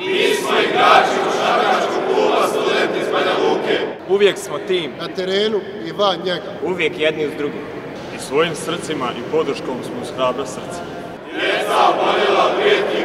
Mi smo igrači košarkaškog kluba Studenti iz Banja Luke. Uvijek smo tim. Na terenu i van njega. Uvijek jedni uz drugi. I svojim srcima i podrškom smo uz hrabra srca. Djeca oboljela, prijatelji